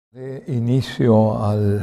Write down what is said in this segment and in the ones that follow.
Inicio al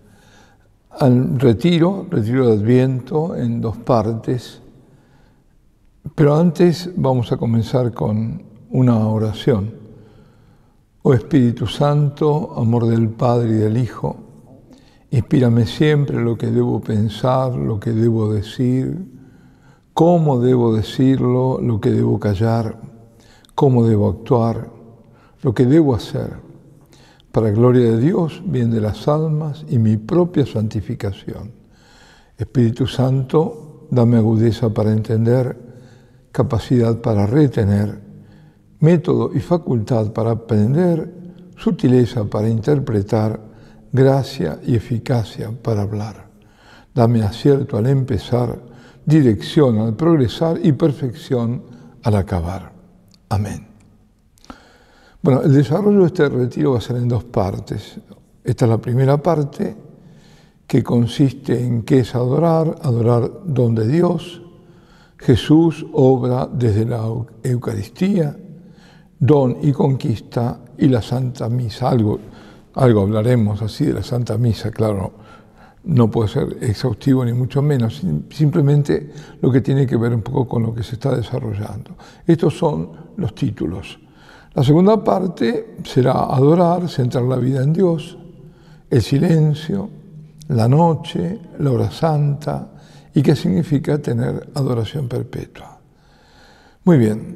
retiro de Adviento en dos partes, pero antes vamos a comenzar con una oración. Oh Espíritu Santo, amor del Padre y del Hijo, inspírame siempre lo que debo pensar, lo que debo decir, cómo debo decirlo, lo que debo callar, cómo debo actuar, lo que debo hacer, para gloria de Dios, bien de las almas y mi propia santificación. Espíritu Santo, dame agudeza para entender, capacidad para retener, método y facultad para aprender, sutileza para interpretar, gracia y eficacia para hablar. Dame acierto al empezar, dirección al progresar y perfección al acabar. Amén. Bueno, el desarrollo de este retiro va a ser en dos partes. Esta es la primera parte, que consiste en qué es adorar don de Dios. Jesús obra desde la Eucaristía, don y conquista, y la Santa Misa. Algo hablaremos así de la Santa Misa, claro, no puede ser exhaustivo ni mucho menos, simplemente lo que tiene que ver un poco con lo que se está desarrollando. Estos son los títulos. La segunda parte será adorar, centrar la vida en Dios, el silencio, la noche, la hora santa y qué significa tener adoración perpetua. Muy bien,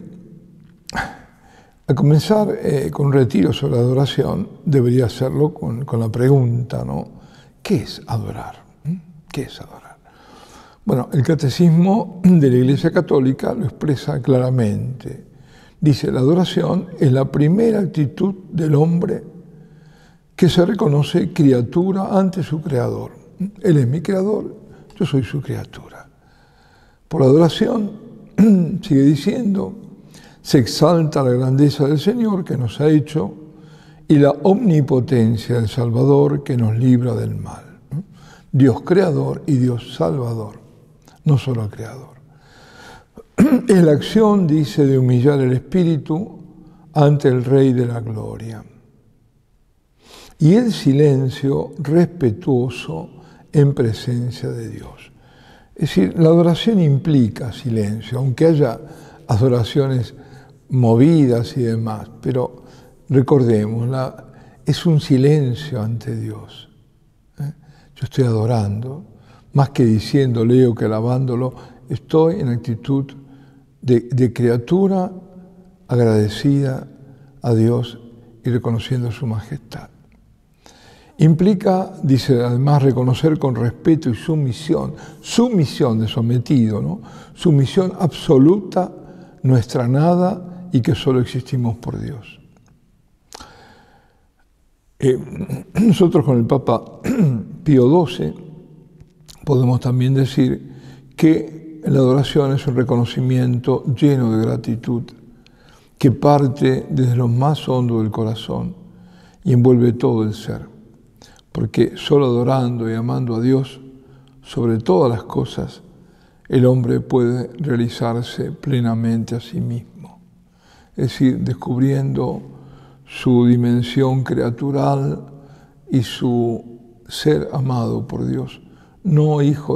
al comenzar con un retiro sobre adoración, debería hacerlo con la pregunta, ¿no? ¿Qué es adorar? ¿Qué es adorar? Bueno, el Catecismo de la Iglesia Católica lo expresa claramente. Dice, la adoración es la primera actitud del hombre que se reconoce criatura ante su Creador. Él es mi Creador, yo soy su criatura. Por la adoración, sigue diciendo, se exalta la grandeza del Señor que nos ha hecho y la omnipotencia del Salvador que nos libra del mal. Dios Creador y Dios Salvador, no solo Creador. Es la acción, dice, de humillar el espíritu ante el Rey de la Gloria. Y el silencio respetuoso en presencia de Dios. Es decir, la adoración implica silencio, aunque haya adoraciones movidas y demás, pero recordemos, es un silencio ante Dios. Yo estoy adorando, más que diciéndole o que alabándolo, estoy en actitud de criatura agradecida a Dios y reconociendo su majestad. Implica, dice además, reconocer con respeto y sumisión de sometido, ¿no? Sumisión absoluta, nuestra nada y que solo existimos por Dios. Nosotros con el Papa Pío XII podemos también decir que la adoración es un reconocimiento lleno de gratitud que parte desde lo más hondo del corazón y envuelve todo el ser, porque solo adorando y amando a Dios sobre todas las cosas, el hombre puede realizarse plenamente a sí mismo, es decir, descubriendo su dimensión creatural y su ser amado por Dios, no hijo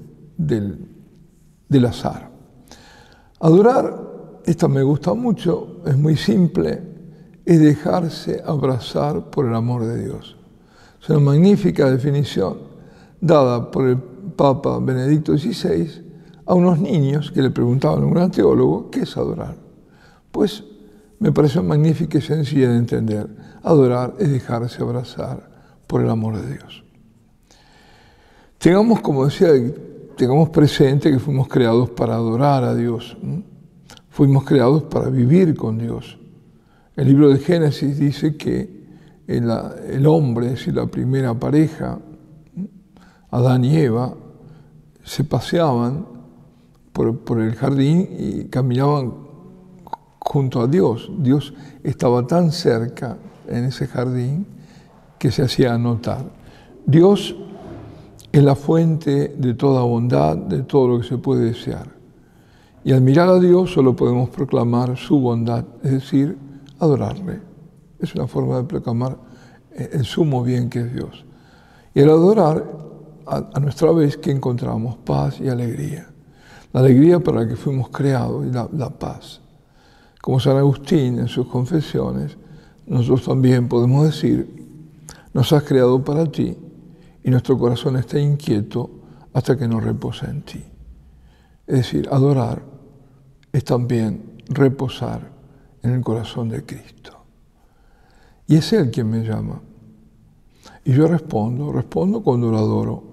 del azar. Adorar, esta me gusta mucho, es muy simple, es dejarse abrazar por el amor de Dios. Es una magnífica definición dada por el Papa Benedicto XVI a unos niños que le preguntaban a un gran teólogo, ¿qué es adorar? Pues me pareció magnífica y sencilla de entender. Adorar es dejarse abrazar por el amor de Dios. Tengamos, como decía, tengamos presente que fuimos creados para adorar a Dios. Fuimos creados para vivir con Dios. El libro de Génesis dice que el hombre, es decir, la primera pareja, Adán y Eva, se paseaban por el jardín y caminaban junto a Dios. Dios estaba tan cerca en ese jardín que se hacía notar. Dios es la fuente de toda bondad, de todo lo que se puede desear. Y al mirar a Dios solo podemos proclamar su bondad, es decir, adorarle. Es una forma de proclamar el sumo bien que es Dios. Y al adorar, a nuestra vez, que encontramos paz y alegría. La alegría para la que fuimos creados y la paz. Como San Agustín en sus confesiones, nosotros también podemos decir, nos has creado para ti y nuestro corazón está inquieto hasta que nos reposa en ti. Es decir, adorar es también reposar en el corazón de Cristo. Y es Él quien me llama. Y yo respondo cuando lo adoro.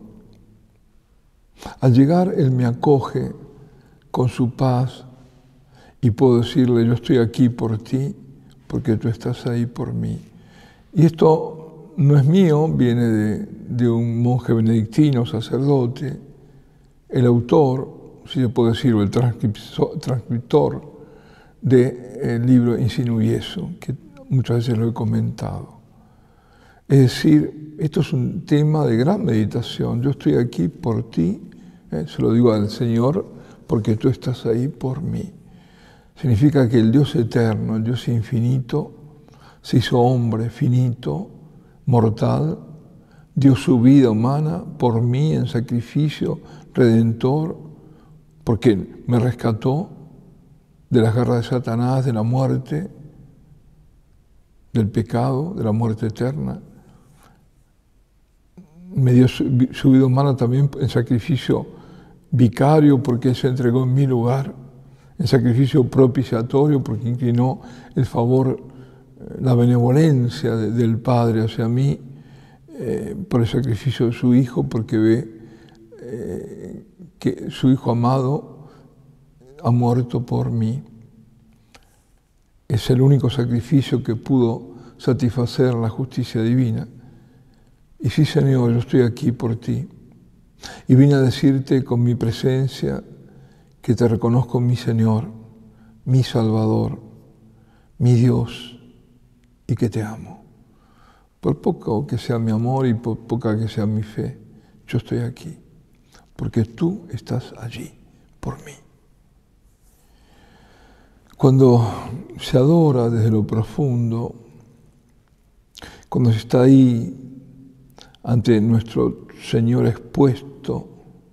Al llegar, Él me acoge con su paz y puedo decirle, yo estoy aquí por ti, porque tú estás ahí por mí. Y esto no es mío, viene de un monje benedictino, sacerdote, el autor, si se puede decir, o el transcriptor del libro Insinú Iesu, que muchas veces lo he comentado. Es decir, esto es un tema de gran meditación. Yo estoy aquí por ti, se lo digo al Señor, porque tú estás ahí por mí. Significa que el Dios eterno, el Dios infinito, se hizo hombre finito, mortal, dio su vida humana por mí en sacrificio redentor, porque me rescató de las garras de Satanás, de la muerte, del pecado, de la muerte eterna. Me dio su vida humana también en sacrificio vicario, porque Él se entregó en mi lugar, en sacrificio propiciatorio, porque inclinó el favor, la benevolencia del Padre hacia mí, por el sacrificio de su Hijo, porque ve que su Hijo amado ha muerto por mí. Es el único sacrificio que pudo satisfacer la justicia divina. Y sí, Señor, yo estoy aquí por ti. Y vine a decirte con mi presencia que te reconozco mi Señor, mi Salvador, mi Dios, y que te amo. Por poco que sea mi amor y por poca que sea mi fe, yo estoy aquí, porque tú estás allí por mí. Cuando se adora desde lo profundo, cuando se está ahí ante nuestro Señor expuesto,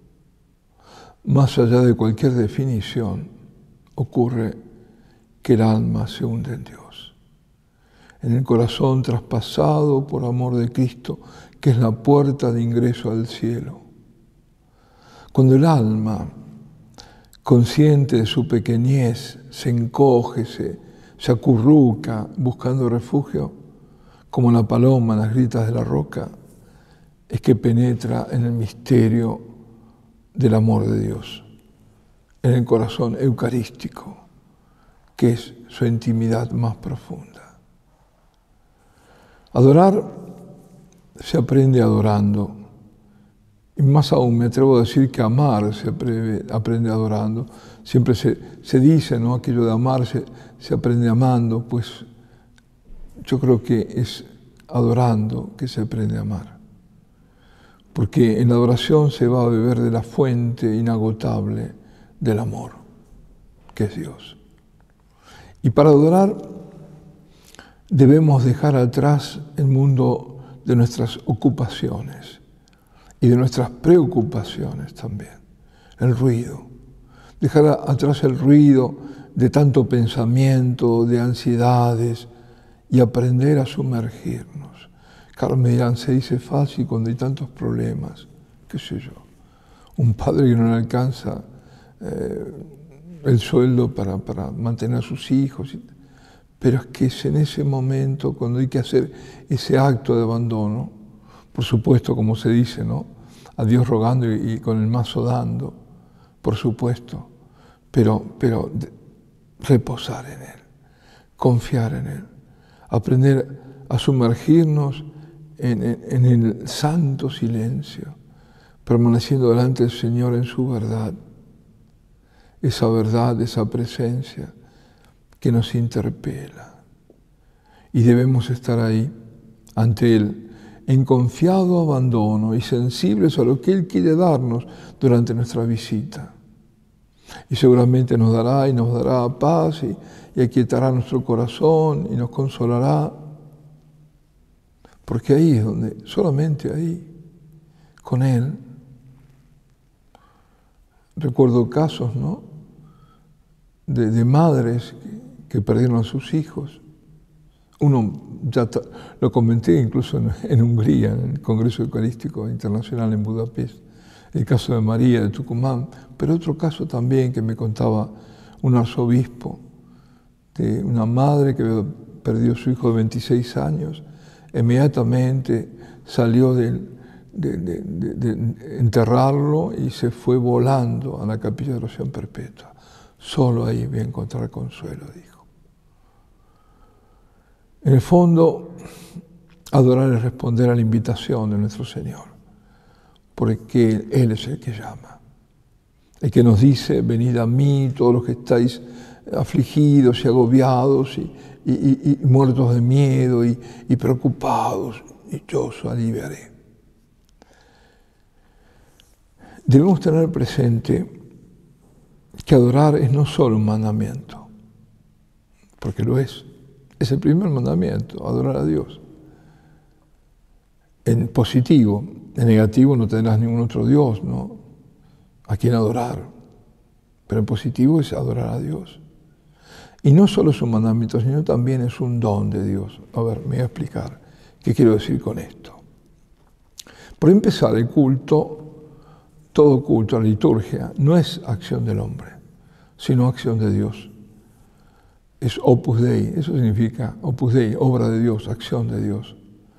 más allá de cualquier definición, ocurre que el alma se hunde en Dios. En el corazón traspasado por amor de Cristo, que es la puerta de ingreso al cielo. Cuando el alma, consciente de su pequeñez, se encoge, se acurruca buscando refugio, como la paloma en las grietas de la roca, es que penetra en el misterio del amor de Dios, en el corazón eucarístico, que es su intimidad más profunda. Adorar se aprende adorando, y más aún me atrevo a decir que amar se aprende adorando. Siempre se dice, ¿no?, aquello de amar se aprende amando, pues yo creo que es adorando que se aprende a amar. Porque en la adoración se va a beber de la fuente inagotable del amor, que es Dios. Y para adorar debemos dejar atrás el mundo de nuestras ocupaciones y de nuestras preocupaciones también, el ruido. Dejar atrás el ruido de tanto pensamiento, de ansiedades, y aprender a sumergirnos. Claro, me dirán, se dice fácil cuando hay tantos problemas, qué sé yo. Un padre que no le alcanza el sueldo para mantener a sus hijos. Pero es que es en ese momento cuando hay que hacer ese acto de abandono, por supuesto, como se dice, ¿no?, a Dios rogando y con el mazo dando, por supuesto, pero reposar en Él, confiar en Él, aprender a sumergirnos en el santo silencio, permaneciendo delante del Señor en su verdad, esa presencia que nos interpela. Y debemos estar ahí ante Él, en confiado abandono y sensibles a lo que Él quiere darnos durante nuestra visita. Y seguramente nos dará paz y aquietará nuestro corazón y nos consolará. porque ahí es donde, solamente ahí, con Él. Recuerdo casos, ¿no?, de madres que perdieron a sus hijos. Uno, ya lo comenté incluso en Hungría, en el Congreso Eucarístico Internacional en Budapest, el caso de María de Tucumán, pero otro caso también que me contaba un arzobispo, de una madre que perdió a su hijo de 26 años, inmediatamente salió de enterrarlo y se fue volando a la capilla de oración perpetua. Solo ahí voy a encontrar consuelo, dijo. En el fondo, adorar es responder a la invitación de nuestro Señor, porque Él es el que llama, el que nos dice: venid a mí todos los que estáis afligidos y agobiados y muertos de miedo y preocupados, y yo os aliviaré. Debemos tener presente que adorar es no solo un mandamiento, porque lo es el primer mandamiento, adorar a Dios. En positivo, en negativo no tendrás ningún otro Dios, ¿no?, a quien adorar, pero en positivo es adorar a Dios. Y no solo es un mandamiento, sino también es un don de Dios. A ver, me voy a explicar qué quiero decir con esto. Por empezar, el culto, todo culto, la liturgia, no es acción del hombre, sino acción de Dios. Es opus Dei, eso significa opus Dei, obra de Dios, acción de Dios.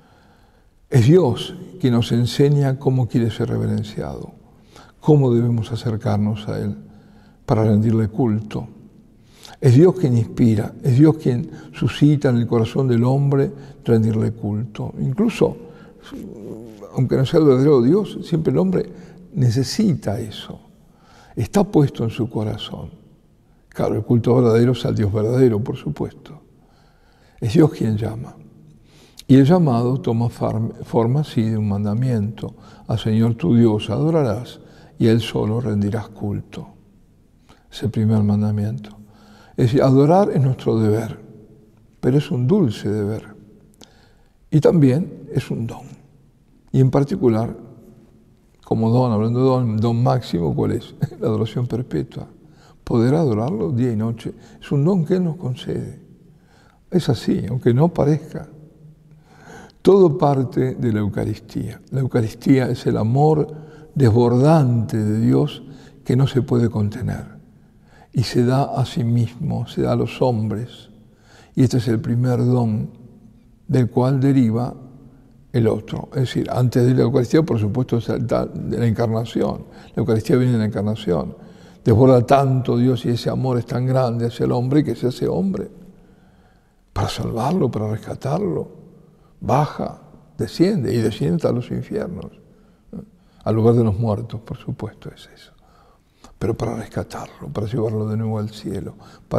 Es Dios quien nos enseña cómo quiere ser reverenciado, cómo debemos acercarnos a Él para rendirle culto. Es Dios quien inspira, es Dios quien suscita en el corazón del hombre rendirle culto. Incluso, aunque no sea el verdadero Dios, siempre el hombre necesita eso. Está puesto en su corazón. Claro, el culto verdadero es al Dios verdadero, por supuesto. Es Dios quien llama. Y el llamado toma forma, sí, de un mandamiento. Al Señor tu Dios adorarás y a Él solo rendirás culto. Es el primer mandamiento. Es decir, adorar es nuestro deber, pero es un dulce deber. Y también es un don. Y en particular, como don, hablando de don máximo, ¿cuál es? La adoración perpetua. Poder adorarlo día y noche. Es un don que Él nos concede. Es así, aunque no parezca. Todo parte de la Eucaristía. La Eucaristía es el amor desbordante de Dios que no se puede contener. Y se da a sí mismo, se da a los hombres. Y este es el primer don del cual deriva el otro. Es decir, antes de la Eucaristía, por supuesto, es de la encarnación. La Eucaristía viene de la encarnación. Desborda tanto Dios y ese amor es tan grande hacia el hombre que se hace hombre. Para salvarlo, para rescatarlo. Baja, desciende y desciende hasta los infiernos. Al lugar de los muertos, por supuesto, es eso. Pero para rescatarlo, para llevarlo de nuevo al cielo,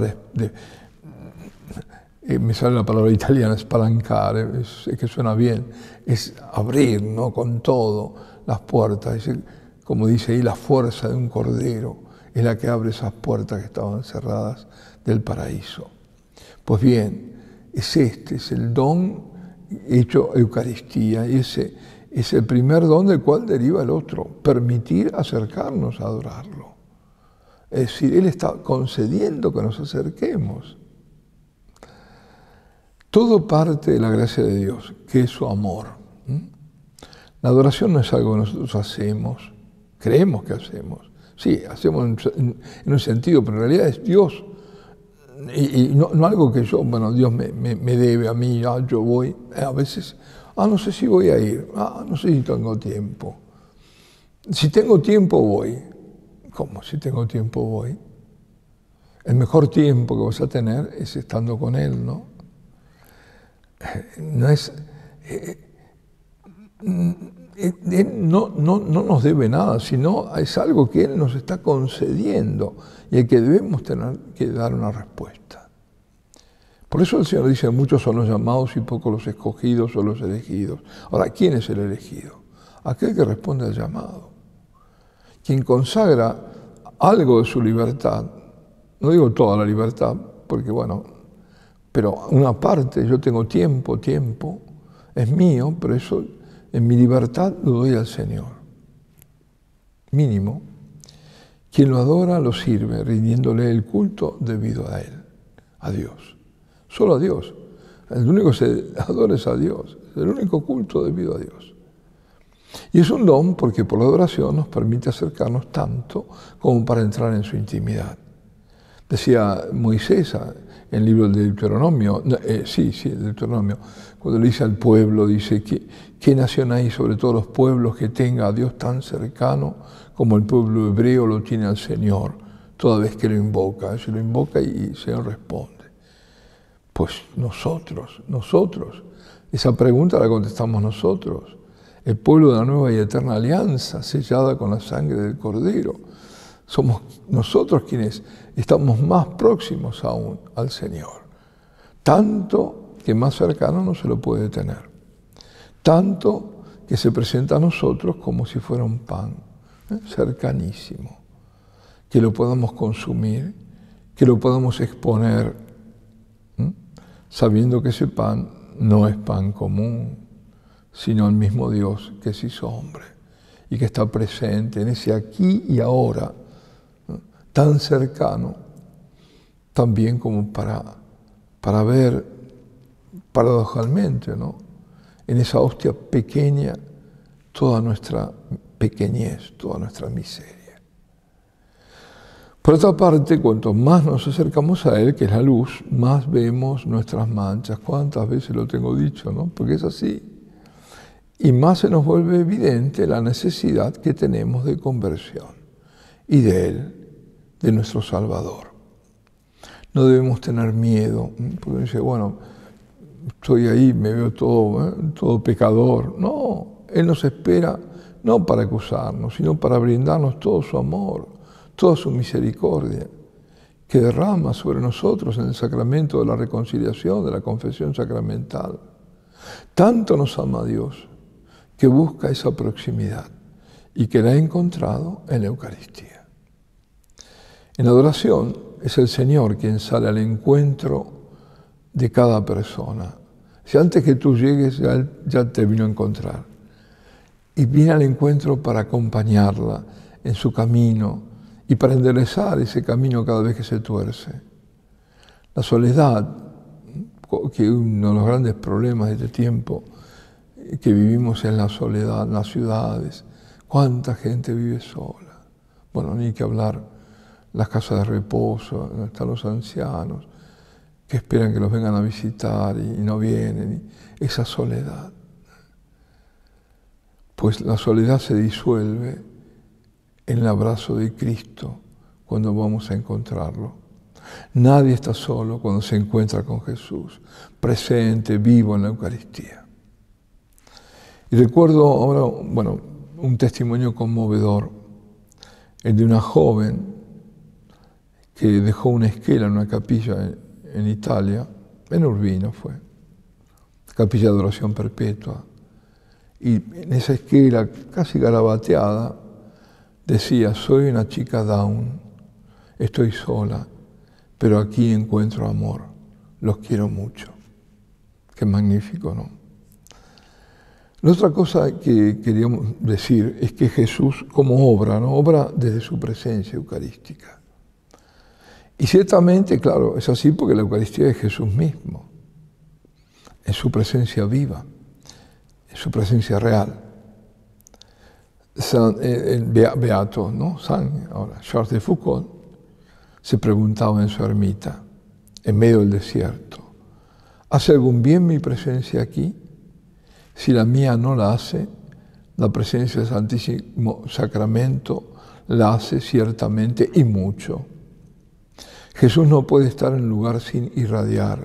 me sale la palabra italiana, spalancare, es que suena bien, es abrir, ¿no?, con todo las puertas, como dice ahí, la fuerza de un cordero es la que abre esas puertas que estaban cerradas del paraíso. Pues bien, es el don hecho Eucaristía, y ese es el primer don del cual deriva el otro, permitir acercarnos a adorarlo. Es decir, Él está concediendo que nos acerquemos. Todo parte de la gracia de Dios, que es su amor. La adoración no es algo que nosotros hacemos, creemos que hacemos. Sí, hacemos en un sentido, pero en realidad es Dios. Y no algo que yo, bueno, Dios me debe a mí, yo voy. A veces, no sé si voy a ir, no sé si tengo tiempo. Si tengo tiempo, voy. ¿Cómo? Si tengo tiempo, voy. El mejor tiempo que vas a tener es estando con Él, ¿no? No es... Él no nos debe nada, sino es algo que Él nos está concediendo y al que debemos tener que dar una respuesta. Por eso el Señor dice: muchos son los llamados y pocos los escogidos o los elegidos. Ahora, ¿quién es el elegido? Aquel que responde al llamado. Quien consagra algo de su libertad, no digo toda la libertad, porque bueno, pero una parte, yo tengo tiempo, Es mío, pero eso en mi libertad lo doy al Señor. Mínimo. Quien lo adora lo sirve, rindiéndole el culto debido a Él, a Dios. Solo a Dios. El único que se adora es a Dios. El único culto debido a Dios. Y es un don porque por la adoración nos permite acercarnos tanto como para entrar en su intimidad. Decía Moisés en el libro del Deuteronomio, el Deuteronomio, cuando le dice al pueblo, dice, ¿qué nación hay sobre todos los pueblos que tenga a Dios tan cercano como el pueblo hebreo lo tiene al Señor, toda vez que lo invoca? Se lo invoca y el Señor responde. Pues nosotros, esa pregunta la contestamos nosotros, el pueblo de la nueva y eterna alianza, sellada con la sangre del Cordero. Somos nosotros quienes estamos más próximos aún al Señor. Tanto que más cercano no se lo puede tener. Tanto que se presenta a nosotros como si fuera un pan, cercanísimo. Que lo podamos consumir, que lo podamos exponer, sabiendo que ese pan no es pan común, sino el mismo Dios que se hizo hombre y que está presente en ese aquí y ahora, tan cercano, también como para ver paradojalmente, ¿no?, en esa hostia pequeña toda nuestra pequeñez, toda nuestra miseria. Por otra parte, cuanto más nos acercamos a Él, que es la luz, más vemos nuestras manchas. ¿Cuántas veces lo tengo dicho, no? Porque es así. Y más se nos vuelve evidente la necesidad que tenemos de conversión y de Él, de nuestro Salvador. No debemos tener miedo, porque dice, bueno, estoy ahí, me veo todo pecador. No, Él nos espera no para acusarnos, sino para brindarnos todo su amor, toda su misericordia, que derrama sobre nosotros en el sacramento de la reconciliación, de la confesión sacramental. Tanto nos ama Dios, que busca esa proximidad y que la ha encontrado en la Eucaristía. En la adoración es el Señor quien sale al encuentro de cada persona. Si antes que tú llegues ya te vino a encontrar. Y viene al encuentro para acompañarla en su camino y para enderezar ese camino cada vez que se tuerce. La soledad, que es uno de los grandes problemas de este tiempo, que vivimos en la soledad, en las ciudades. ¿Cuánta gente vive sola? Bueno, ni que hablar las casas de reposo, donde están los ancianos, que esperan que los vengan a visitar y no vienen. Esa soledad. Pues la soledad se disuelve en el abrazo de Cristo cuando vamos a encontrarlo. Nadie está solo cuando se encuentra con Jesús, presente, vivo en la Eucaristía. Y recuerdo ahora, un testimonio conmovedor, el de una joven que dejó una esquela en una capilla en Italia, en Urbino fue, capilla de oración perpetua, y en esa esquela casi garabateada decía, soy una chica down, estoy sola, pero aquí encuentro amor, los quiero mucho. Qué magnífico, ¿no? La otra cosa que queríamos decir es que Jesús, como obra, ¿no?, obra desde su presencia eucarística. Y ciertamente, claro, es así porque la Eucaristía es Jesús mismo, en su presencia viva, en su presencia real. El beato, ¿no?, Charles de Foucauld, se preguntaba en su ermita, en medio del desierto, ¿hace algún bien mi presencia aquí? Si la mía no la hace, la presencia del Santísimo Sacramento la hace ciertamente y mucho. Jesús no puede estar en lugar sin irradiar.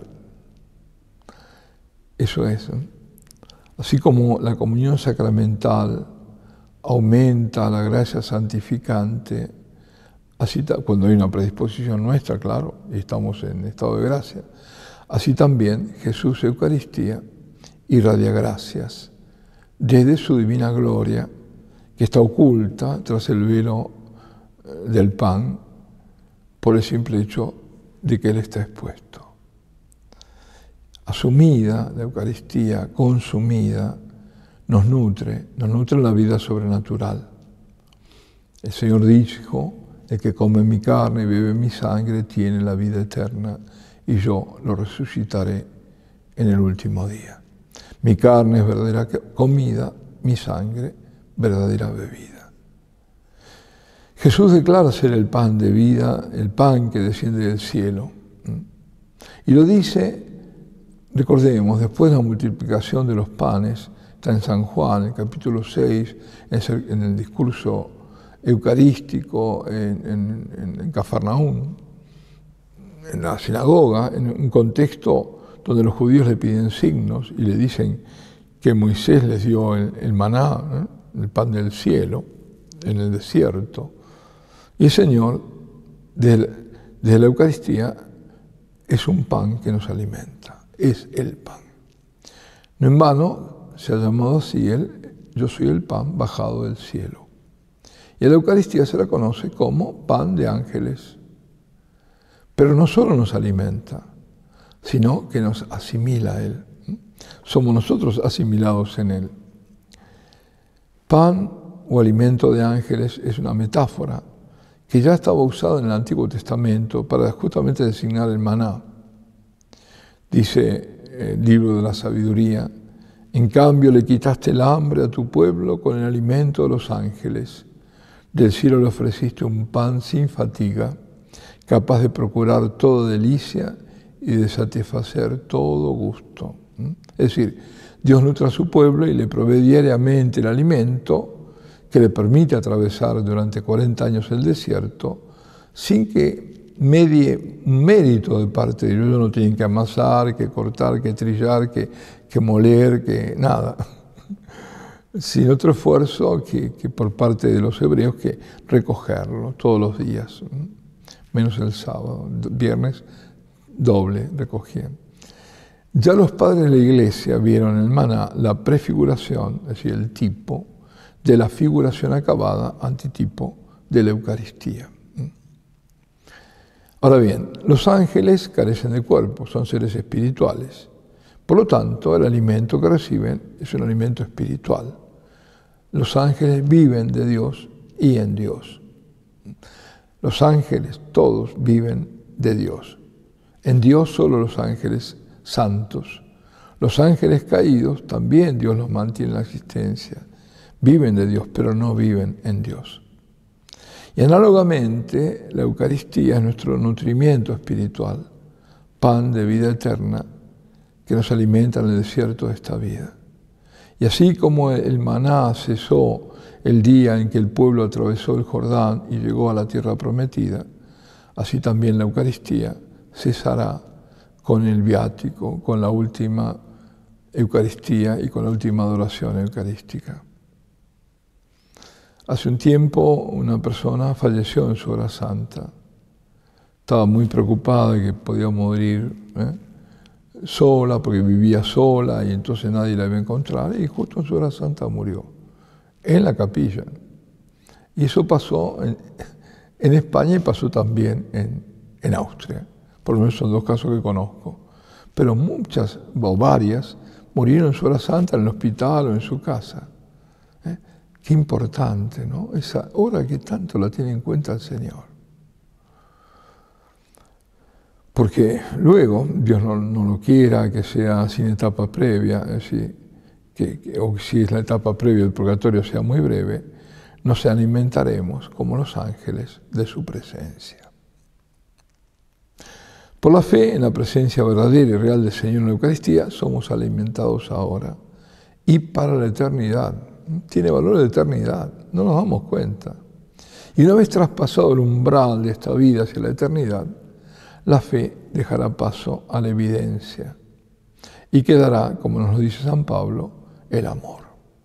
Eso es. Así como la comunión sacramental aumenta la gracia santificante, así cuando hay una predisposición nuestra, claro, y estamos en estado de gracia, así también Jesús Eucaristía irradia gracias desde su divina gloria, que está oculta tras el velo del pan, por el simple hecho de que Él está expuesto. asumida, la Eucaristía consumida, nos nutre en la vida sobrenatural. El Señor dijo, el que come mi carne y bebe mi sangre tiene la vida eterna y yo lo resucitaré en el último día. Mi carne es verdadera comida, mi sangre verdadera bebida. Jesús declara ser el pan de vida, el pan que desciende del cielo. Y lo dice, recordemos, después de la multiplicación de los panes, está en San Juan, en el capítulo 6, en el discurso eucarístico en Cafarnaún, en la sinagoga, en un contexto donde los judíos le piden signos y le dicen que Moisés les dio el maná, el pan del cielo, en el desierto. Y el Señor, desde la Eucaristía, es un pan que nos alimenta, es el pan. No en vano se ha llamado así yo soy el pan bajado del cielo. Y a la Eucaristía se la conoce como pan de ángeles. Pero no solo nos alimenta, sino que nos asimila a Él. Somos nosotros asimilados en Él. Pan o alimento de ángeles es una metáfora que ya estaba usada en el Antiguo Testamento para justamente designar el maná. Dice el libro de la sabiduría, en cambio le quitaste el hambre a tu pueblo con el alimento de los ángeles. Del cielo le ofreciste un pan sin fatiga, capaz de procurar toda delicia y de satisfacer todo gusto. Es decir, Dios nutre a su pueblo y le provee diariamente el alimento que le permite atravesar durante 40 años el desierto sin que medie un mérito de parte de ellos. Ellos no tienen que amasar, que cortar, que trillar, que moler, que nada. Sin otro esfuerzo que por parte de los hebreos que recogerlo todos los días, menos el sábado, viernes doble recogían. Ya los padres de la Iglesia vieron en el maná la prefiguración, es decir, el tipo de la figuración acabada, antitipo de la Eucaristía. Ahora bien, los ángeles carecen de cuerpo, son seres espirituales. Por lo tanto, el alimento que reciben es un alimento espiritual. Los ángeles viven de Dios y en Dios. Los ángeles, todos, viven de Dios. En Dios solo los ángeles santos. Los ángeles caídos, también Dios los mantiene en la existencia. Viven de Dios, pero no viven en Dios. Y análogamente, la Eucaristía es nuestro nutrimiento espiritual, pan de vida eterna que nos alimenta en el desierto de esta vida. Y así como el maná cesó el día en que el pueblo atravesó el Jordán y llegó a la tierra prometida, así también la Eucaristía cesará con el viático, con la última Eucaristía y con la última adoración eucarística. Hace un tiempo una persona falleció en su hora santa. Estaba muy preocupada de que podía morir sola, porque vivía sola y entonces nadie la iba a encontrar. Y justo en su hora santa murió, en la capilla. Y eso pasó en España y pasó también en Austria. Por lo menos son dos casos que conozco. Pero muchas, o varias, murieron en su hora santa en el hospital o en su casa. Qué importante, ¿no? Esa hora que tanto la tiene en cuenta el Señor. Porque luego, Dios no lo quiera que sea sin etapa previa, es decir, o si es la etapa previa del purgatorio sea muy breve, nos alimentaremos como los ángeles de su presencia. Por la fe en la presencia verdadera y real del Señor en la Eucaristía, somos alimentados ahora y para la eternidad. Tiene valor de eternidad, no nos damos cuenta. Y una vez traspasado el umbral de esta vida hacia la eternidad, la fe dejará paso a la evidencia y quedará, como nos lo dice San Pablo, el amor.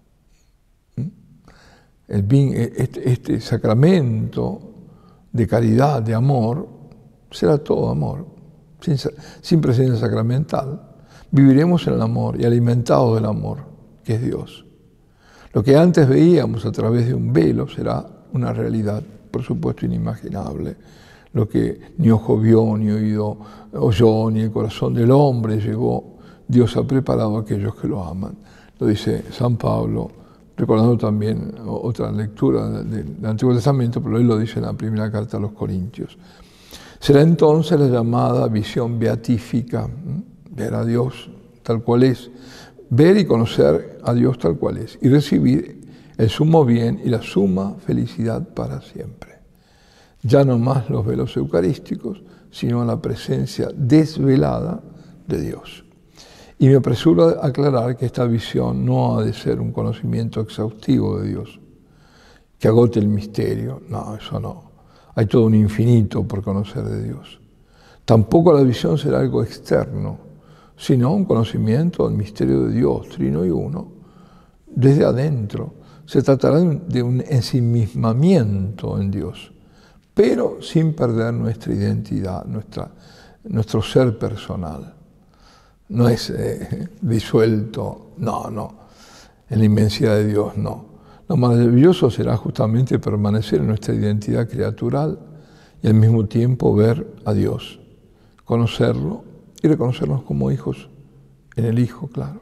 Este sacramento de caridad, de amor, será todo amor, sin presencia sacramental. Viviremos en el amor y alimentados del amor, que es Dios. Lo que antes veíamos a través de un velo será una realidad, por supuesto, inimaginable. Lo que ni ojo vio, ni oído oyó, ni el corazón del hombre llegó Dios ha preparado a aquellos que lo aman. Lo dice San Pablo, recordando también otra lectura del Antiguo Testamento, pero él lo dice en la primera carta a los Corintios. Será entonces la llamada visión beatífica, ver a Dios tal cual es, ver y conocer a Dios tal cual es, y recibir el sumo bien y la suma felicidad para siempre. Ya no más los velos eucarísticos, sino la presencia desvelada de Dios. Y me apresuro a aclarar que esta visión no ha de ser un conocimiento exhaustivo de Dios, que agote el misterio. No, eso no. Hay todo un infinito por conocer de Dios. Tampoco la visión será algo externo, sino un conocimiento del misterio de Dios, trino y uno, desde adentro. Se tratará de un ensimismamiento en Dios, pero sin perder nuestra identidad, nuestro ser personal. No es disuelto, no, en la inmensidad de Dios, no. Lo maravilloso será justamente permanecer en nuestra identidad criatural y al mismo tiempo ver a Dios, conocerlo y reconocernos como hijos en el Hijo, claro.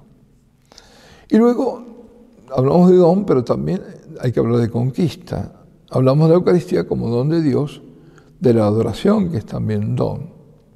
Y luego hablamos de don, pero también hay que hablar de conquista. Hablamos de la Eucaristía como don de Dios, de la adoración, que es también don.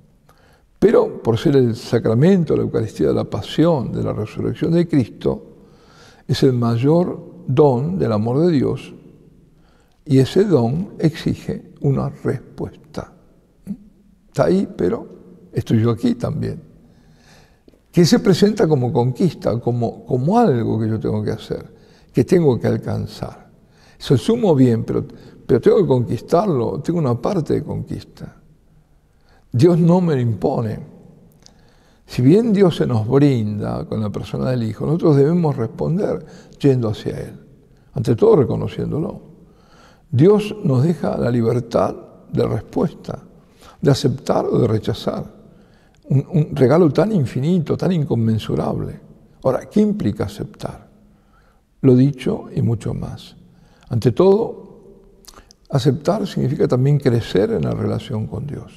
Pero por ser el sacramento, la Eucaristía de la pasión, de la resurrección de Cristo, es el mayor don del amor de Dios, y ese don exige una respuesta. Está ahí, pero estoy yo aquí también. Que se presenta como conquista, como algo que yo tengo que hacer, que tengo que alcanzar. Eso es sumo bien, pero tengo que conquistarlo, tengo una parte de conquista. Dios no me lo impone. Si bien Dios se nos brinda con la persona del Hijo, nosotros debemos responder yendo hacia Él, ante todo reconociéndolo. Dios nos deja la libertad de respuesta, de aceptar o de rechazar. Un regalo tan infinito, tan inconmensurable. Ahora, ¿qué implica aceptar? Lo dicho y mucho más. Ante todo, aceptar significa también crecer en la relación con Dios.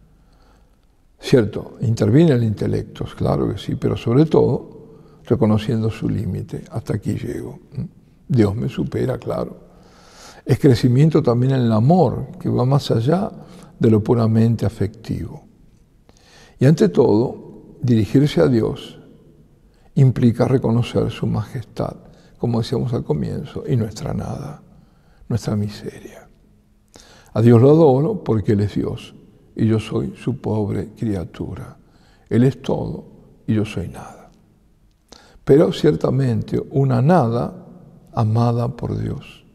Cierto, interviene el intelecto, claro que sí, pero sobre todo reconociendo su límite. Hasta aquí llego. Dios me supera, claro. Es crecimiento también en el amor, que va más allá de lo puramente afectivo. Y ante todo, dirigirse a Dios implica reconocer su majestad, como decíamos al comienzo, y nuestra nada, nuestra miseria. A Dios lo adoro porque Él es Dios y yo soy su pobre criatura. Él es todo y yo soy nada. Pero ciertamente una nada amada por Dios.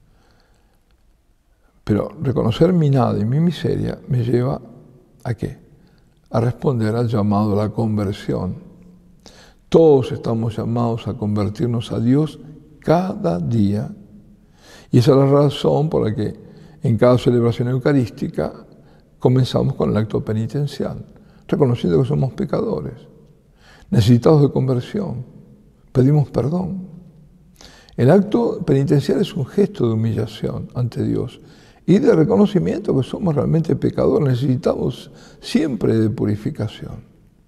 Pero reconocer mi nada y mi miseria me lleva ¿a qué? A responder al llamado a la conversión. Todos estamos llamados a convertirnos a Dios cada día. Y esa es la razón por la que en cada celebración eucarística comenzamos con el acto penitencial, reconociendo que somos pecadores, necesitados de conversión, pedimos perdón. El acto penitencial es un gesto de humillación ante Dios y de reconocimiento que somos realmente pecadores, necesitamos siempre de purificación.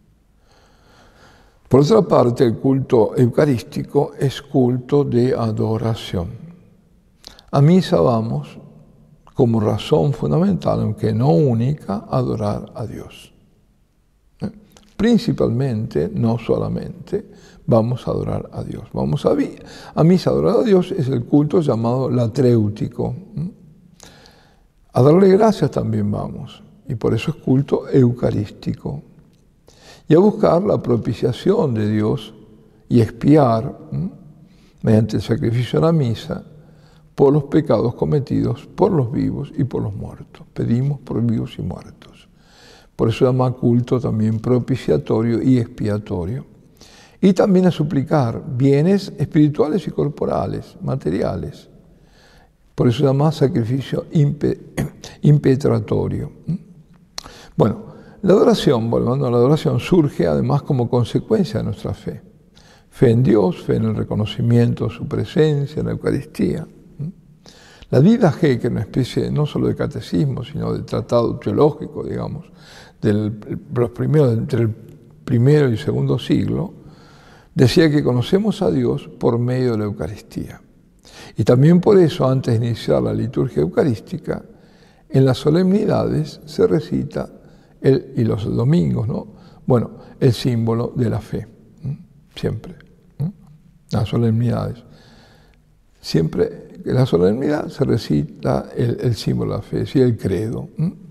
Por otra parte, el culto eucarístico es culto de adoración. A misa vamos como razón fundamental, aunque no única, adorar a Dios. Principalmente, no solamente, vamos a adorar a Dios. Vamos a misa, adorar a Dios es el culto llamado latréutico. A darle gracias también vamos, y por eso es culto eucarístico. Y a buscar la propiciación de Dios y expiar, mediante el sacrificio de la misa, por los pecados cometidos por los vivos y por los muertos. Pedimos por vivos y muertos. Por eso se llama culto también propiciatorio y expiatorio. Y también a suplicar bienes espirituales y corporales, materiales. Por eso se llama sacrificio impetratorio. Bueno, la adoración, volviendo a la adoración, surge además como consecuencia de nuestra fe. Fe en Dios, fe en el reconocimiento de su presencia, en la Eucaristía. La Vida G, que es una especie no solo de catecismo, sino de tratado teológico, digamos, de los primeros, entre el primero y segundo siglo, decía que conocemos a Dios por medio de la Eucaristía. Y también por eso, antes de iniciar la liturgia eucarística, en las solemnidades se recita, y los domingos, ¿no? Bueno, el símbolo de la fe, siempre. Las solemnidades. Siempre en la solemnidad se recita el símbolo de la fe, es decir, el credo.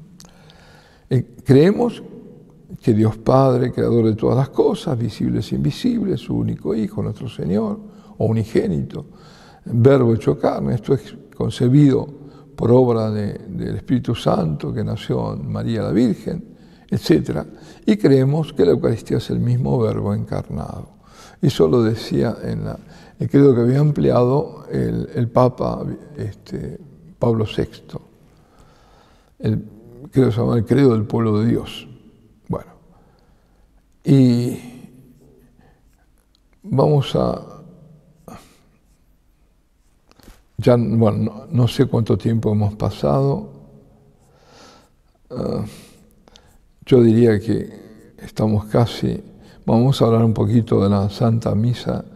Creemos que Dios Padre, creador de todas las cosas, visibles e invisibles, su único Hijo, nuestro Señor, o unigénito, Verbo hecho carne, esto es concebido por obra del Espíritu Santo que nació en María la Virgen, etc. Y creemos que la Eucaristía es el mismo Verbo encarnado. Eso lo decía en el credo que había empleado el Papa Pablo VI. El credo se llama el credo del pueblo de Dios. Bueno, y vamos a... Ya, bueno, no sé cuánto tiempo hemos pasado. Yo diría que estamos casi... Vamos a hablar un poquito de la Santa Misa,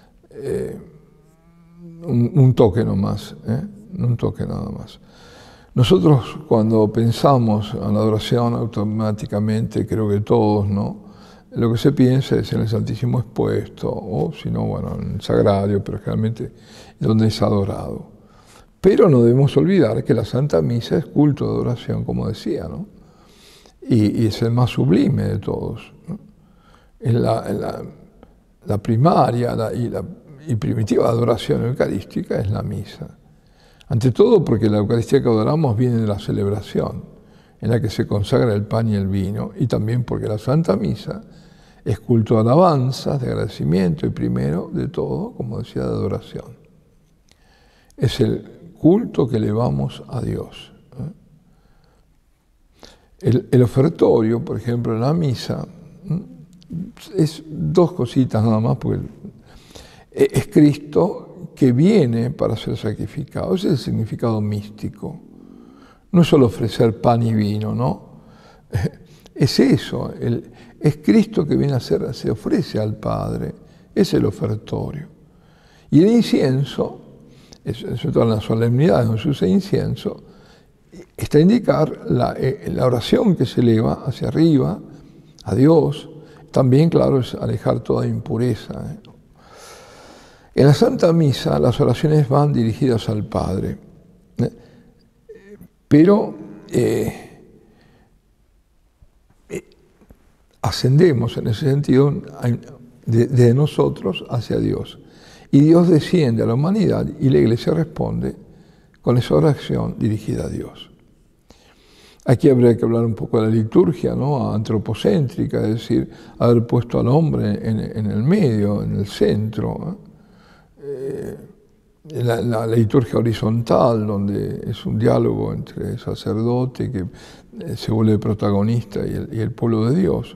un toque nomás, un toque nada más. Nosotros cuando pensamos en la adoración automáticamente, creo que todos, ¿no? Lo que se piensa es en el Santísimo expuesto, o si no, bueno, en el Sagrario, pero generalmente donde es adorado. Pero no debemos olvidar que la Santa Misa es culto de adoración, como decía, ¿no? Y es el más sublime de todos, ¿no? Es la primaria y primitiva adoración eucarística es la misa. Ante todo porque la Eucaristía que adoramos viene de la celebración, en la que se consagra el pan y el vino, y también porque la Santa Misa es culto de alabanzas, de agradecimiento y primero de todo, como decía, de adoración. Es el culto que elevamos a Dios. El ofertorio, por ejemplo, en la misa, es dos cositas nada más, porque es Cristo que viene para ser sacrificado. Ese es el significado místico. No es solo ofrecer pan y vino, ¿no? Es eso, es Cristo que viene a ser, se ofrece al Padre, es el ofertorio. Y el incienso, sobre todo en las solemnidades donde se usa incienso, está a indicar la oración que se eleva hacia arriba, a Dios. También, claro, es alejar toda impureza. En la Santa Misa las oraciones van dirigidas al Padre, pero ascendemos en ese sentido de nosotros hacia Dios. Y Dios desciende a la humanidad y la Iglesia responde con esa oración dirigida a Dios. Aquí habría que hablar un poco de la liturgia, ¿no? Antropocéntrica, es decir, haber puesto al hombre en el medio, en el centro. La liturgia horizontal, donde es un diálogo entre el sacerdote que se vuelve protagonista y el pueblo de Dios.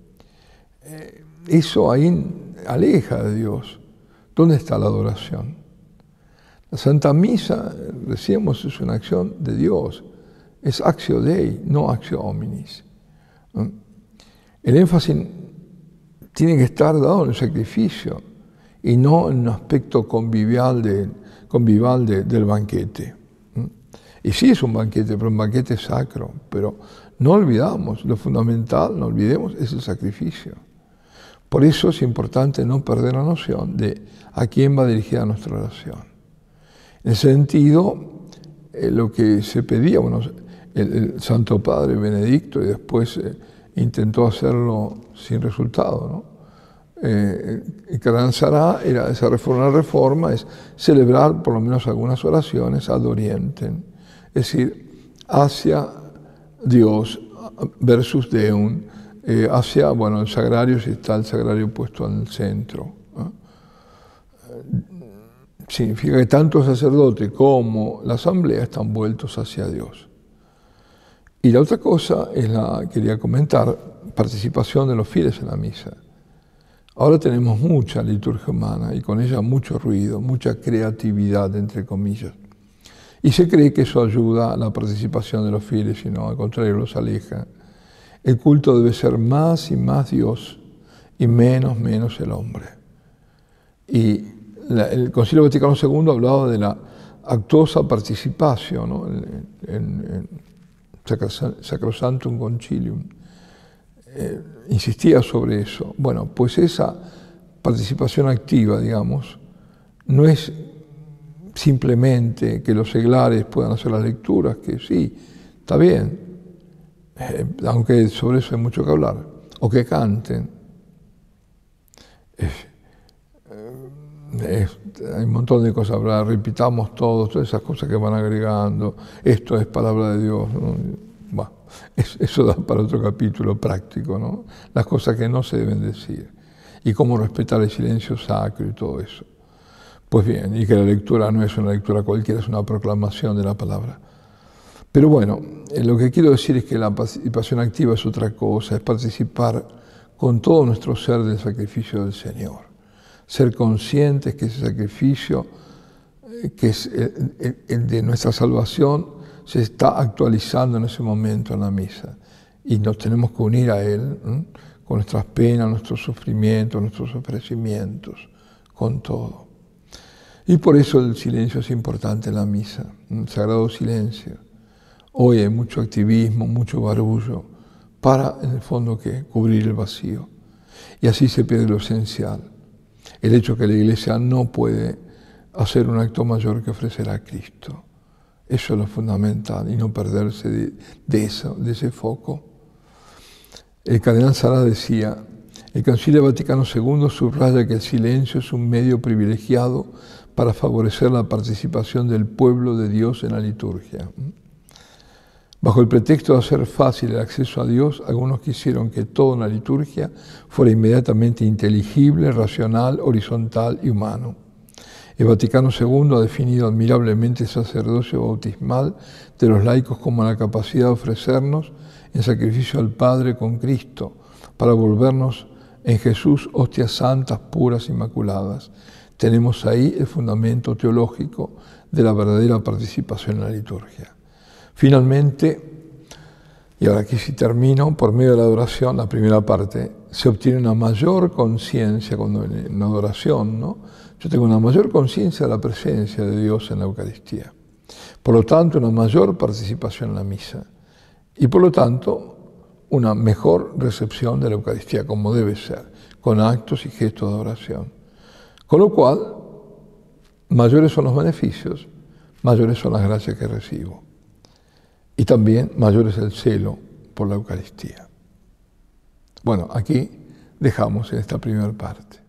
Eso ahí aleja de Dios. ¿Dónde está la adoración? La Santa Misa, decíamos, es una acción de Dios. Es actio Dei, no actio hominis. El énfasis tiene que estar dado en el sacrificio y no en un aspecto convivial del banquete. Y sí es un banquete, pero un banquete sacro. Pero no olvidamos, lo fundamental, no olvidemos, es el sacrificio. Por eso es importante no perder la noción de a quién va dirigida nuestra oración. En ese sentido, lo que se pedía, bueno, el Santo Padre Benedicto, y después intentó hacerlo sin resultado, ¿no? Caranzará era esa reforma es celebrar por lo menos algunas oraciones ad orientem, es decir, hacia Dios versus Deum, hacia, bueno, el sagrario, si está el sagrario puesto en el centro, ¿no? Significa que tanto el sacerdote como la asamblea están vueltos hacia Dios. Y la otra cosa es quería comentar, participación de los fieles en la misa. Ahora tenemos mucha liturgia humana y con ella mucho ruido, mucha creatividad, entre comillas. Y se cree que eso ayuda a la participación de los fieles, y no, al contrario, los aleja. El culto debe ser más y más Dios, y menos el hombre. Y el Concilio Vaticano II hablaba de la actuosa participación, ¿no? en Sacrosanctum Concilium. Insistía sobre eso. Bueno, pues esa participación activa, digamos, no es simplemente que los seglares puedan hacer las lecturas, que sí, está bien, aunque sobre eso hay mucho que hablar, o que canten. Hay un montón de cosas, repitamos todas esas cosas que van agregando, esto es palabra de Dios, ¿no? Bueno, eso da para otro capítulo práctico, ¿no? Las cosas que no se deben decir, y cómo respetar el silencio sacro y todo eso. Pues bien, y que la lectura no es una lectura cualquiera, es una proclamación de la palabra. Pero bueno, lo que quiero decir es que la participación activa es otra cosa, es participar con todo nuestro ser del sacrificio del Señor. Ser conscientes que ese sacrificio, que es el de nuestra salvación, se está actualizando en ese momento en la misa. Y nos tenemos que unir a Él, con nuestras penas, nuestros sufrimientos, nuestros ofrecimientos, con todo. Y por eso el silencio es importante en la misa, un sagrado silencio. Hoy hay mucho activismo, mucho barullo, para, en el fondo, ¿qué? Cubrir el vacío. Y así se pierde lo esencial. El hecho que la Iglesia no puede hacer un acto mayor que ofrecer a Cristo. Eso es lo fundamental, y no perderse de ese foco. El cardenal Sara decía, el Concilio Vaticano II subraya que el silencio es un medio privilegiado para favorecer la participación del pueblo de Dios en la liturgia. Bajo el pretexto de hacer fácil el acceso a Dios, algunos quisieron que todo en la liturgia fuera inmediatamente inteligible, racional, horizontal y humano. El Vaticano II ha definido admirablemente el sacerdocio bautismal de los laicos como la capacidad de ofrecernos en sacrificio al Padre con Cristo, para volvernos en Jesús hostias santas, puras, inmaculadas. Tenemos ahí el fundamento teológico de la verdadera participación en la liturgia. Finalmente, y ahora aquí sí termino, por medio de la adoración, la primera parte, se obtiene una mayor conciencia cuando en la adoración, ¿no? Yo tengo una mayor conciencia de la presencia de Dios en la Eucaristía. Por lo tanto, una mayor participación en la misa. Y por lo tanto, una mejor recepción de la Eucaristía, como debe ser, con actos y gestos de adoración. Con lo cual, mayores son los beneficios, mayores son las gracias que recibo. Y también mayor es el celo por la Eucaristía. Bueno, aquí dejamos en esta primera parte.